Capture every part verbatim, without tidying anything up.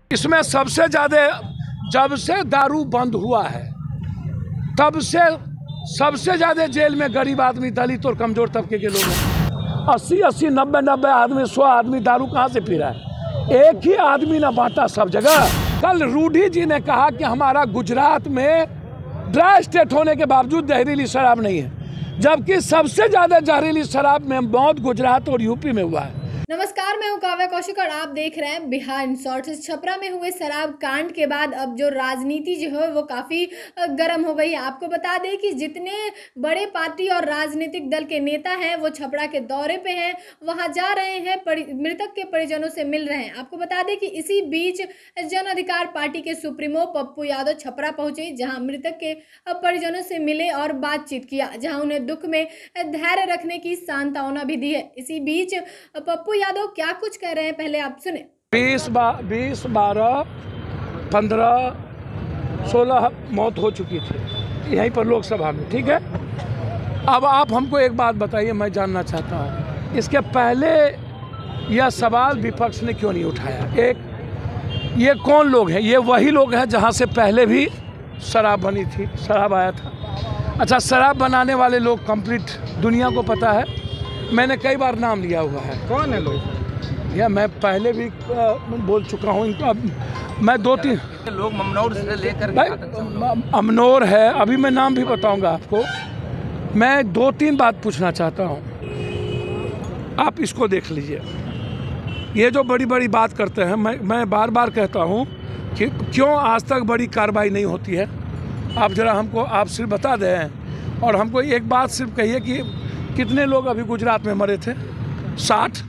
इसमें सबसे ज्यादा जब से दारू बंद हुआ है तब से सबसे ज्यादा जेल में गरीब आदमी, दलित और कमजोर तबके के लोग हैं। अस्सी अस्सी नब्बे नब्बे आदमी, सौ आदमी दारू कहाँ से पी रहा है? एक ही आदमी ना बांटा सब जगह। कल रूडी जी ने कहा कि हमारा गुजरात में ड्राई स्टेट होने के बावजूद जहरीली शराब नहीं है, जबकि सबसे ज्यादा जहरीली शराब में मौत गुजरात और यूपी में हुआ है। नमस्कार, मैं हूं काव्या कौशिक और आप देख रहे हैं बिहार इन शॉर्ट्स। छपरा में हुए शराब कांड के बाद अब जो राजनीति जो है वो काफ़ी गर्म हो गई है। आपको बता दें कि जितने बड़े पार्टी और राजनीतिक दल के नेता हैं वो छपरा के दौरे पे हैं, वहां जा रहे हैं, मृतक के परिजनों से मिल रहे हैं। आपको बता दें कि इसी बीच जन अधिकार पार्टी के सुप्रीमो पप्पू यादव छपरा पहुंचे, जहाँ मृतक के परिजनों से मिले और बातचीत किया, जहाँ उन्हें दुख में धैर्य रखने की सांत्वना भी दी है। इसी बीच पप्पू यादव क्या कुछ कह रहे हैं, पहले आप सुने। बीस बा, बीस बारह पंद्रह सोलह मौत हो चुकी थी यहीं पर लोकसभा में, ठीक है। अब आप हमको एक बात बताइए, मैं जानना चाहता हूँ, इसके पहले यह सवाल विपक्ष ने क्यों नहीं उठाया? एक, ये कौन लोग हैं? ये वही लोग हैं जहाँ से पहले भी शराब बनी थी, शराब आया था। अच्छा, शराब बनाने वाले लोग कंप्लीट दुनिया को पता है, मैंने कई बार नाम लिया हुआ है। कौन है लोग? या मैं पहले भी आ, बोल चुका हूँ इनको। अब मैं दो तीन लोग अमनौर से लेकर अमनौर है, अभी मैं नाम भी बताऊंगा आपको। मैं दो तीन बात पूछना चाहता हूँ, आप इसको देख लीजिए। ये जो बड़ी बड़ी बात करते हैं, मैं मैं बार बार कहता हूँ कि क्यों आज तक बड़ी कार्रवाई नहीं होती है। आप जरा हमको आप सिर्फ बता दें, और हमको एक बात सिर्फ कहिए कि कितने लोग अभी गुजरात में मरे थे? साठ।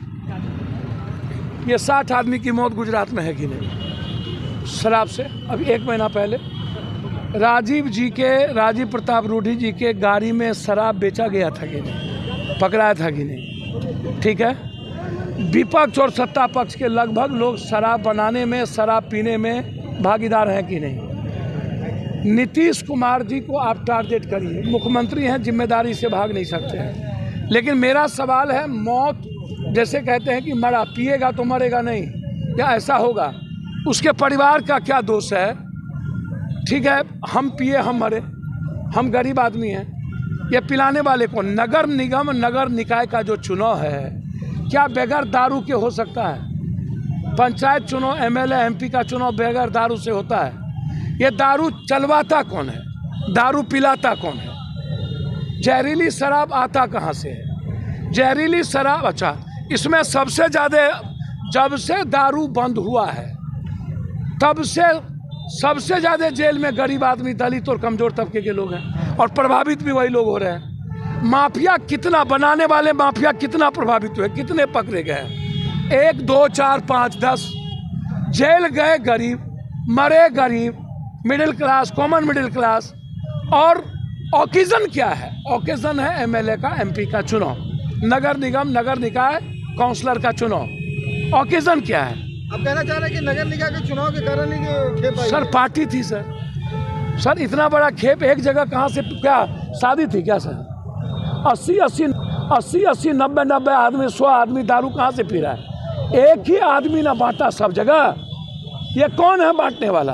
ये साठ आदमी की मौत गुजरात में है कि नहीं शराब से? अभी एक महीना पहले राजीव जी के राजीव प्रताप रूडी जी के गाड़ी में शराब बेचा गया था कि नहीं, पकड़ाया था कि नहीं, ठीक है। विपक्ष और सत्ता पक्ष के लगभग लोग शराब बनाने में, शराब पीने में भागीदार हैं कि नहीं। नीतीश कुमार जी को आप टारगेट करिए, मुख्यमंत्री हैं, जिम्मेदारी से भाग नहीं सकते हैं। लेकिन मेरा सवाल है, मौत जैसे कहते हैं कि मरा, पिएगा तो मरेगा नहीं, क्या ऐसा होगा? उसके परिवार का क्या दोष है? ठीक है, हम पिए हम मरे, हम गरीब आदमी हैं। ये पिलाने वाले को, नगर निगम नगर निकाय का जो चुनाव है, क्या बगैर दारू के हो सकता है? पंचायत चुनाव, एमएलए एमपी का चुनाव बगैर दारू से होता है? ये दारू चलवाता कौन है? दारू पिलाता कौन है? जहरीली शराब आता कहाँ से है? जहरीली शराब, अच्छा, इसमें सबसे ज़्यादा जब से दारू बंद हुआ है तब से सबसे ज़्यादा जेल में गरीब आदमी, दलित और कमज़ोर तबके के लोग हैं, और प्रभावित भी वही लोग हो रहे हैं। माफिया कितना, बनाने वाले माफिया कितना प्रभावित हुए, कितने पकड़े गए? एक दो चार पाँच दस, जेल गए गरीब, मरे गरीब, middle class, common middle class. और ओकेजन क्या है? ओकेजन है एमएलए का, एमपी का चुनाव, नगर निगम नगर निकाय काउंसलर का चुनाव। ओकेजन क्या है? आप कहना चाह रहे हैं कि नगर निकाय के चुनाव के कारण ही खेप आई? सर पार्टी थी सर सर इतना बड़ा खेप एक जगह कहाँ से? क्या शादी थी क्या सर? अस्सी अस्सी अस्सी अस्सी नब्बे नब्बे आदमी, सौ आदमी दारू कहाँ से पी रहा है? एक ही आदमी ना बांटा सब जगह। ये कौन है बांटने वाला?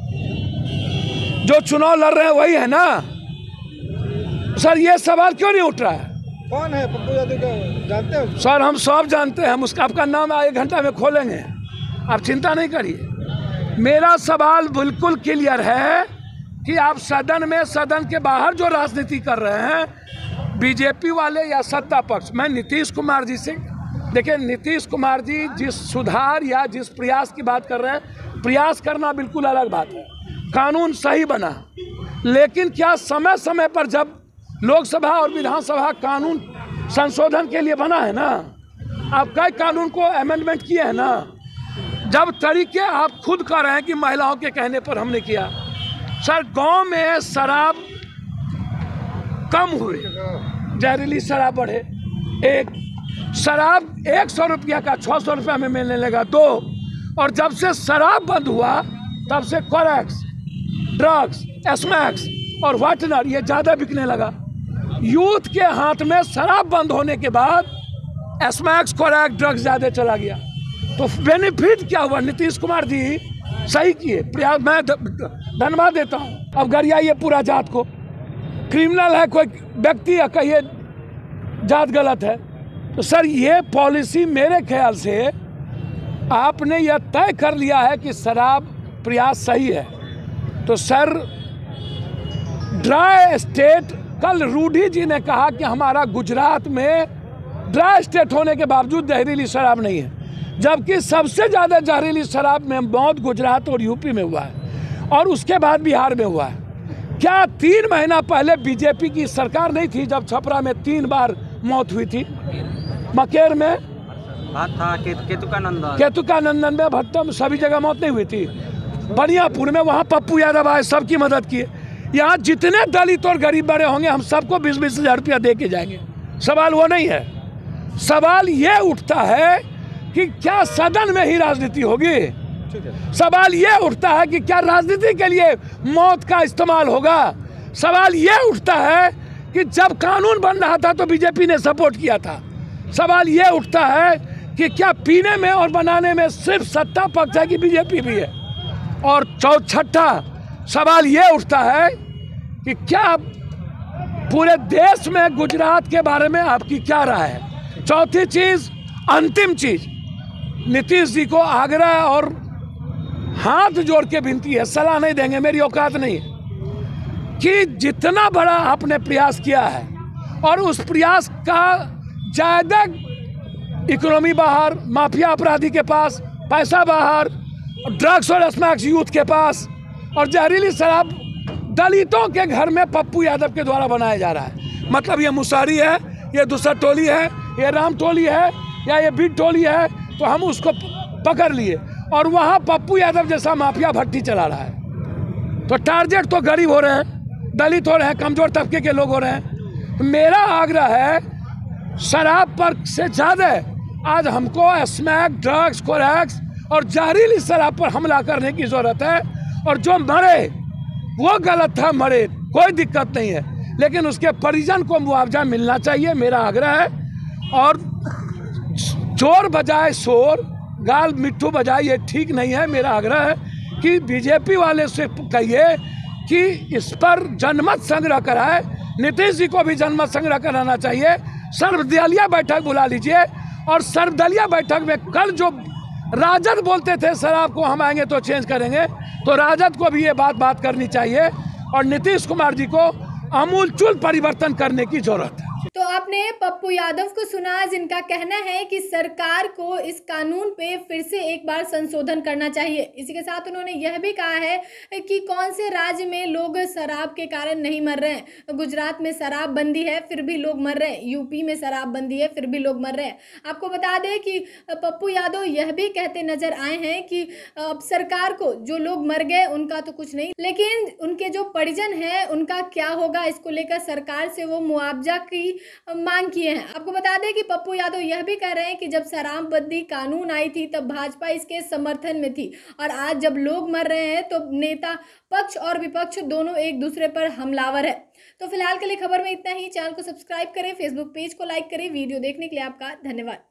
जो चुनाव लड़ रहे हैं वही है ना सर। ये सवाल क्यों नहीं उठ रहा है? कौन है पप्पू यादव को जानते हो? सर हम सब जानते हैं, हम उसका आपका नाम एक घंटा में खोलेंगे, आप चिंता नहीं करिए। मेरा सवाल बिल्कुल क्लियर है कि आप सदन में, सदन के बाहर जो राजनीति कर रहे हैं, बीजेपी वाले या सत्ता पक्ष, मैं नीतीश कुमार जी से, देखिए नीतीश कुमार जी जिस सुधार या जिस प्रयास की बात कर रहे हैं, प्रयास करना बिल्कुल अलग बात है, कानून सही बना, लेकिन क्या समय समय पर जब लोकसभा और विधानसभा कानून संशोधन के लिए बना है ना, आप कई कानून को अमेंडमेंट किए हैं ना, जब तरीके आप खुद कर रहे हैं कि महिलाओं के कहने पर हमने किया। सर गांव में शराब कम हुई, जहरीली शराब बढ़े। एक शराब एक सौ रुपया का छः सौ रुपया में मिलने लगा, दो। और जब से शराब बंद हुआ तब से कोरेक्स, ड्रग्स, स्मैक्स और वाटनर ये ज़्यादा बिकने लगा। यूथ के हाथ में शराब बंद होने के बाद स्मैक्स, कोरेक्स, ड्रग्स ज़्यादा चला गया। तो बेनिफिट क्या हुआ? नीतीश कुमार जी सही किए प्रयास, मैं धन्यवाद देता हूँ। अब गरियाइए पूरा जात को, क्रिमिनल है कोई व्यक्ति या कहिए जात गलत है, तो सर ये पॉलिसी मेरे ख्याल से आपने यह तय कर लिया है कि शराब प्रयास सही है, तो सर ड्राई स्टेट, कल रूडी जी ने कहा कि हमारा गुजरात में ड्राई स्टेट होने के बावजूद जहरीली शराब नहीं है, जबकि सबसे ज़्यादा जहरीली शराब में मौत गुजरात और यूपी में हुआ है और उसके बाद बिहार में हुआ है। क्या तीन महीना पहले बीजेपी की सरकार नहीं थी जब छपरा में तीन बार मौत हुई थी? मकेर में बात था केतुका नंदन केतुका नंदन में भट्टो में सभी जगह मौत नहीं हुई थी। बनियापुर में वहाँ पप्पू यादव आए, सबकी मदद किए। यहाँ जितने दलित और गरीब बड़े होंगे हम सबको बीस बीस हजार रुपया दे के जाएंगे। सवाल वो नहीं है, सवाल ये उठता है कि क्या सदन में ही राजनीति होगी? सवाल ये उठता है कि क्या राजनीति के लिए मौत का इस्तेमाल होगा? सवाल ये उठता है कि जब कानून बन रहा था तो बीजेपी ने सपोर्ट किया था। सवाल ये उठता है कि क्या पीने में और बनाने में सिर्फ सत्ता पक्ष है कि बीजेपी भी है? और चौछठा सवाल ये उठता है कि क्या पूरे देश में गुजरात के बारे में आपकी क्या राय है? चौथी चीज, अंतिम चीज, नीतीश जी को आग्रह और हाथ जोड़ के विनती है, सलाह नहीं देंगे, मेरी औकात नहीं है, कि जितना बड़ा आपने प्रयास किया है और उस प्रयास का ज्यादा इकोनॉमी बाहर, माफिया अपराधी के पास पैसा बाहर, ड्रग्स और स्मैक्स यूथ के पास, और जहरीली शराब दलितों के घर में पप्पू यादव के द्वारा बनाया जा रहा है। मतलब ये मुसारी है, ये दूसरा टोली है, ये राम टोली है या ये बीट टोली है, तो हम उसको पकड़ लिए और वहाँ पप्पू यादव जैसा माफिया भट्टी चला रहा है। तो टारगेट तो गरीब हो रहे हैं, दलित हो रहे हैं, कमजोर तबके के लोग हो रहे हैं। मेरा आग्रह है, शराब पर से ज़्यादा आज हमको स्मैक, ड्रग्स, कोरैक्स और जहरीली शराब पर हमला करने की ज़रूरत है। और जो मरे वो गलत था, मरे, कोई दिक्कत नहीं है, लेकिन उसके परिजन को मुआवजा मिलना चाहिए, मेरा आग्रह है। और चोर बजाए शोर, गाल मिट्ठू बजाए, ये ठीक नहीं है। मेरा आग्रह है कि बीजेपी वाले से कहिए कि इस पर जनमत संग्रह कराए, नीतीश जी को भी जनमत संग्रह कराना चाहिए, सर्वदलीय बैठक बुला लीजिए। और सर्वदलीय बैठक में कल जो राजद बोलते थे शराब को हम आएंगे तो चेंज करेंगे, तो राजद को भी ये बात बात करनी चाहिए और नीतीश कुमार जी को आमूलचूल परिवर्तन करने की जरूरत है। तो आपने पप्पू यादव को सुना, जिनका कहना है कि सरकार को इस कानून पे फिर से एक बार संशोधन करना चाहिए। इसी के साथ उन्होंने यह भी कहा है कि कौन से राज्य में लोग शराब के कारण नहीं मर रहे हैं। गुजरात में शराब बंदी है फिर भी लोग मर रहे हैं, यूपी में शराब बंदी है फिर भी लोग मर रहे हैं। आपको बता दें कि पप्पू यादव यह भी कहते नजर आए हैं कि अब सरकार को, जो लोग मर गए उनका तो कुछ नहीं, लेकिन उनके जो परिजन हैं उनका क्या होगा, इसको लेकर सरकार से वो मुआवजा की मांग किए हैं। आपको बता दें कि पप्पू यादव यह भी कह रहे हैं कि जब शराबबंदी कानून आई थी तब भाजपा इसके समर्थन में थी, और आज जब लोग मर रहे हैं तो नेता पक्ष और विपक्ष दोनों एक दूसरे पर हमलावर है। तो फिलहाल के लिए खबर में इतना ही। चैनल को सब्सक्राइब करें, फेसबुक पेज को लाइक करें। वीडियो देखने के लिए आपका धन्यवाद।